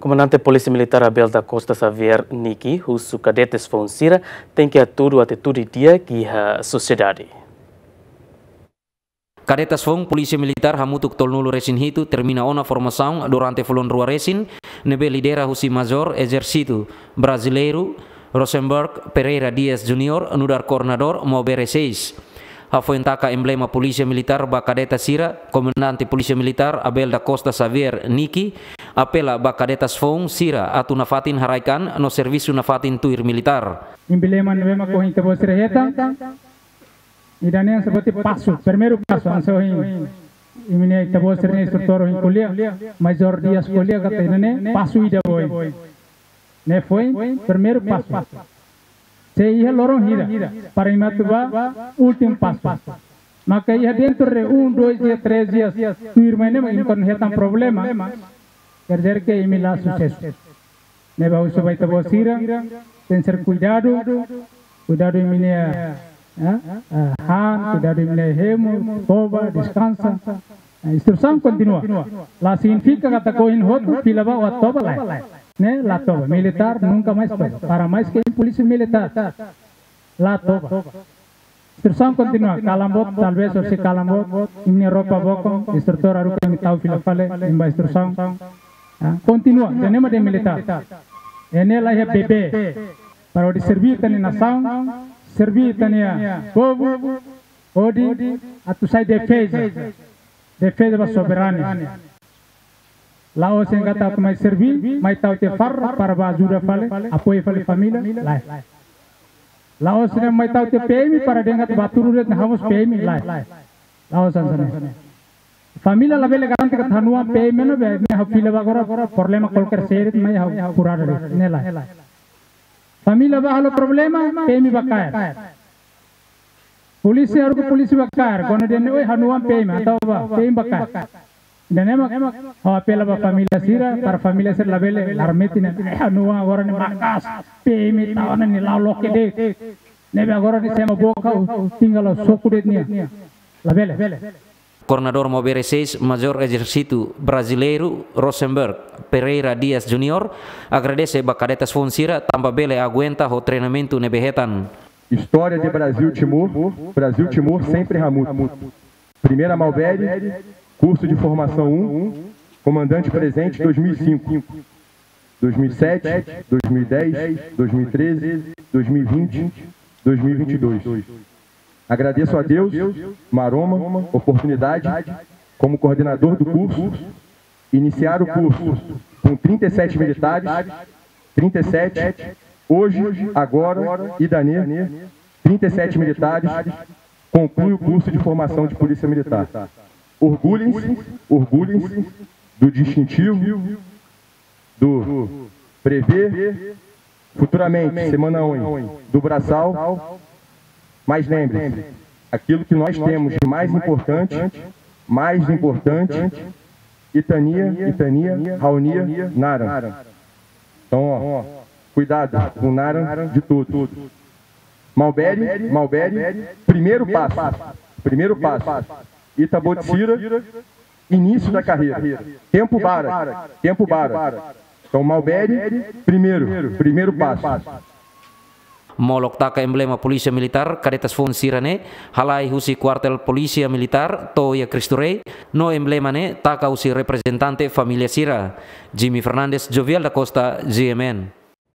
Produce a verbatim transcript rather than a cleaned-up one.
Comandante Polícia Militar Abel da Costa Xavier Niki, os cadetes Fonsira, tem que atuar atitude dia que a sociedade. Cadetas Fong, Polícia Militar hamutuk tolnulo resin hitu termina ona formação durante fulon rua resin, nebe lidera husi Major Exército Brasileiro Rosenberg Pereira Dias Junior nudar coordenador Mobere seis. Hafuentaka emblema Polícia Militar ba Cadeta Sira, Comandante Polícia Militar Abel da Costa Xavier Niki, apela ba Cadetas Fong Sira atu nafatin haraikan no serviço nafatin tuir militar. Emblema nuvema corrente você reta. E daí seperti passo, primeiro passo, ansau ini, ini kita boleh sering instruktor ini kuliah, Major Dias kuliah kata ini passo ida boy, ne foi primeiro passo. Se ia lorong hira, para imatuba último passo. Maka ia dentro de um, dois dias, três dias, tu irmã ini mungkin hetan problema, quer dizer que ini lá sucesso. Ne bahu sebaik kita boleh sira, tem ser cuidado, cuidado ini ya, han, cuidado de remo, toba, descansa. A instrução continua. Lá significa que atacou em outro, filava o toba lá. Né? Lá toba. Militar nunca mais toba. Para mais que em polícia militar. Lá toba. Instrução continua. Calambot, talvez você calambot, minha roupa boca, instrutor aruca me tau fila fale, em instrução. Continua. Tenemos de militar. Ene lá é bebê. Para o servir tani nação. Servir tania povo, odi, atu sai defesa, defesa da soberania. Lá o senhor kata mais servir, mais tau te farra para ajuda fale, apoio fale família, lá. Lá o senhor mais tau te P M para dengar baturu ret nahamos P M lá. Lá o senhor. Família lá bele garante que thanua P M no be, ne hafila bagora problema qualquer seret mai ha curada ne lá. Família vai halo problema, P M bakar. Polisi harus polisi bakar. Kono dia oi hanuam P M atau apa? P M bakar. Dan emak oh apela ba família sira para família sir labele larmetina hanua agora ne bakas P M tawana ni lalok de. Nebe agora ni sema boca tinggal soku de nia. Labele. Coordenador Mobere seis, Major Exército Brasileiro Rosenberg Pereira Dias Junior, agradece a Cadetas Fonsira, também bele aguenta o treinamento nebehetan. História de Brasil-Timor, Brasil-Timor sempre Ramut. Primeira Malbere, curso de formação um, comandante presente dois mil e cinco, dois mil e sete, dois mil e dez, dois mil e treze, dois mil e vinte, dois mil e vinte e dois. Agradeço a Deus, Maroma, oportunidade, como coordenador do curso, iniciar o curso com trinta e sete militares, trinta e sete, hoje, agora, e Danê, trinta e sete militares, conclui o curso de formação de Polícia Militar. Orgulhem-se, orgulhem-se do distintivo, do Prever, futuramente, semana um, do Braçal. Mas lembre-se, aquilo que nós temos de mais importante, mais importante, Itania, Itania, Raunia, Naran. Então, ó, cuidado com Naran de tudo. Malbere, Malbere, primeiro passo, primeiro passo. Itabotira, início da carreira. Tempo bara, tempo bara. Então, Malbere, primeiro, primeiro passo. Molok taka emblema Polícia Militar, Cadetas Fonsira ne, halai husi kuartel Polícia Militar, Toya Cristurei, no emblema ne, taka husi representante Família Sira, Jimmy Fernandes, Jovial da Costa, G M N.